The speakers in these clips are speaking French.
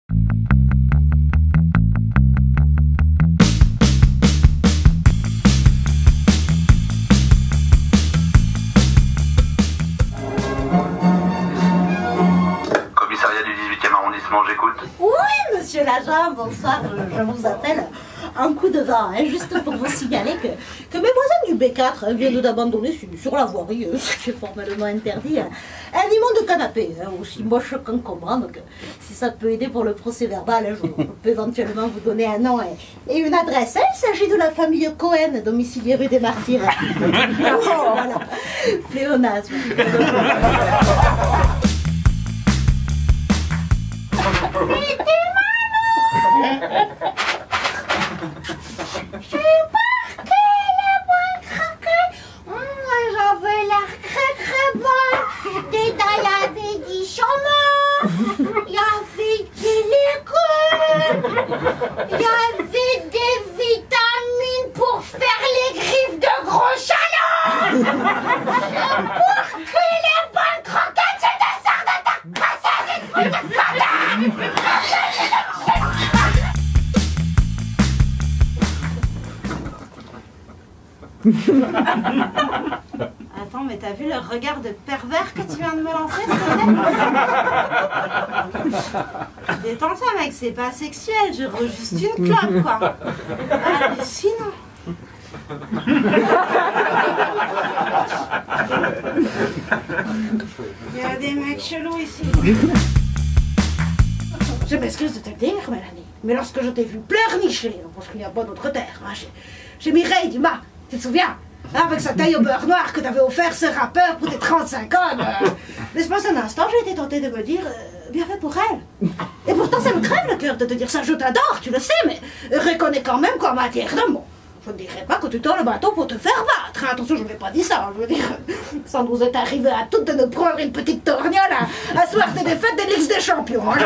Commissariat du 18e arrondissement, j'écoute. Oui, monsieur l'agent, bonsoir, je vous appelle. Un coup de vent, hein, juste pour vous signaler que mes voisins du B4 viennent d'abandonner sur la voirie, ce qui est formellement interdit, un immonde canapé, aussi moche qu'encombrant. Donc si ça peut aider pour le procès verbal, je peux éventuellement vous donner un nom et une adresse. Il s'agit de la famille Cohen, domiciliée rue des Martyrs. Oh, voilà, pléonasme. J'avais l'air très bonne. Détail avait dit chameau. Il y avait des légumes. Il y avait des vitamines pour faire les griffes de gros chalands. Pour que les bonnes croquettes se descendent de passer des trucs de patate. Attends, mais t'as vu le regard de pervers que tu viens de me lancer, détends-toi, mec, c'est pas sexuel, je roule juste une clope, quoi. Hallucinant. Il y a des mecs chelous ici. Je m'excuse de te le dire, Mélanie, mais lorsque je t'ai vu pleurnicher, parce qu'il n'y a pas d'autre terre, hein, j'ai Mireille Dumas, tu te souviens? Avec sa taille au beurre noir que t'avais offert ce rappeur pour tes 35 ans. L'espace d'un instant, j'ai été tentée de me dire, bien fait pour elle. Et pourtant, ça me crève le cœur de te dire ça, je t'adore, tu le sais, mais reconnais quand même qu'en matière d'amour, je ne dirais pas que tu tends le bateau pour te faire battre. Attention, je ne l'ai pas dit ça. Je veux dire, ça nous est arrivé à toutes de nous prendre une petite torgnole à soir des défaites de Ligue des Champions. Hein.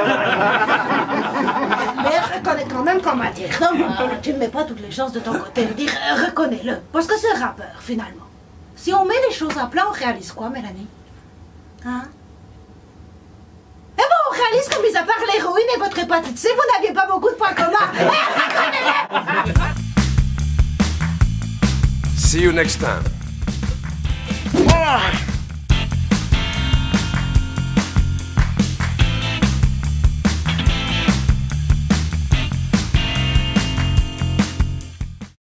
Mais reconnais quand même qu'en matière d'amour, tu ne mets pas toutes les chances de ton côté. Je veux dire, reconnais-le. Parce que ce rappeur, finalement, si on met les choses à plat, on réalise quoi, Mélanie? Hein? Eh ben, on réalise que, mis à part l'héroïne et votre hépatite C, vous n'aviez pas beaucoup de points communs. Eh, reconnais-le! See you next time.